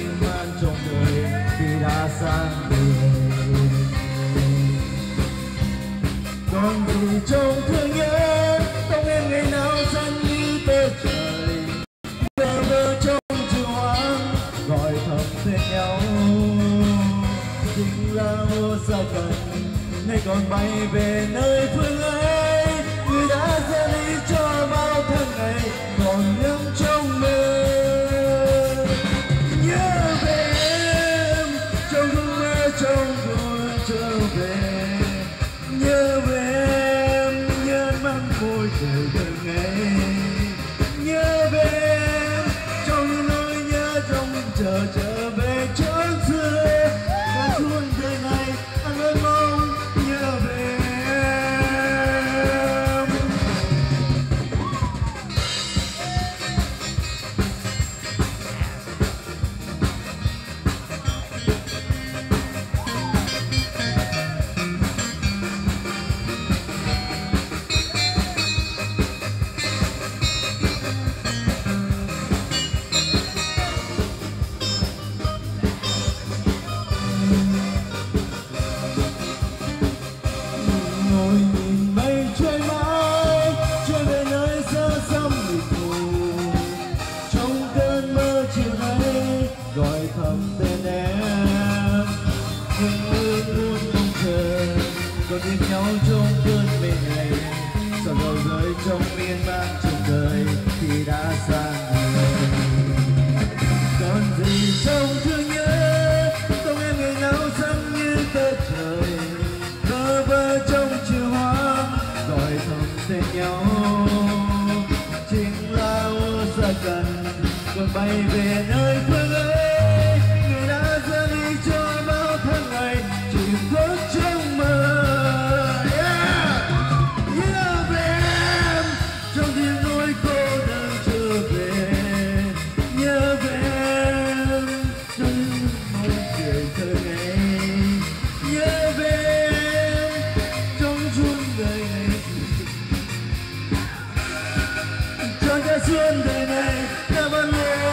miên man trong đời khi đã sang người. Còn gì trong thương nhớ không em ngày nào xanh như tơ trời, bơ vơ trong chiều hoang gọi thầm tên nhau. Chính là mưa sao cần ngày còn bay về nơi phương ấy, người đã ra đi cho bao tháng ngày còn nhớ trong mơ. Nhớ về em trong giấc mơ trong rồi trở về. Nhớ về em nhớ mắt môi trời từng ngày. Nhớ về em trong những nỗi nhớ trong chờ trở về chốn xưa. Cả suốt đời này anh vẫn mong nhớ về em. Ngồi nhìn mây trôi mãi, trôi về nơi xa xăm mịt mù. Trong cơn mơ chiều nay gọi thầm tên em. Nhưng ước muốn không chờ còn tìm nhau trong cơn mê này. Sao đầu rơi trong miên man trong đời khi đã xa người. Còn gì trong thương nhớ không em ngày nào xanh như tơ trời, bơ vơ trong chiều hoang gọi thầm tên nhau. Chính là mưa xa cần còn bay về nơi phương ấy, người đã ra đi cho bao tháng ngày chìm khuất trong mơ. Nhớ về em trong tiếng nỗi cô đơn trở về. Nhớ về em trong những môi cười thơ ngây. Nhớ về em trong suốt đời này, cho cả suốt đời này ta vẫn luôn